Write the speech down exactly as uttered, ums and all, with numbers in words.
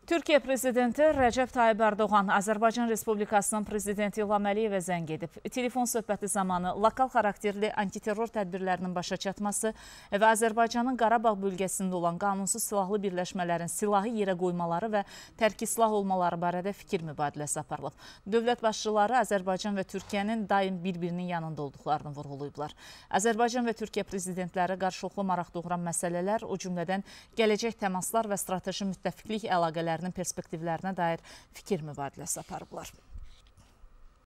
Türkiyə prezidenti Rəcəb Tayyib Ərdoğan Azərbaycan Respublikasının prezidenti İlham Əliyevə zəng edib. Telefon söhbəti zamanı lokal xarakterli antiterror tədbirlərinin başa çatması və Azərbaycanın Qarabağ bölgəsində olan qanunsuz silahlı birləşmələrin silahı yerə qoymaları və tərk silah olmaları barədə fikir mübadiləsi aparılıb. Dövlət başçıları Azərbaycan və Türkiyənin daim bir-birinin yanında olduqlarını vurğulayıblar. Azərbaycan və Türkiyə prezidentləri qarşılıqlı maraq doğuran məsələlər, o cümlədən gələcək təmaslar və strateji müttəfiqlik əlaqələri perspektivlərinə dair fikir mübadiləsi aparıblar.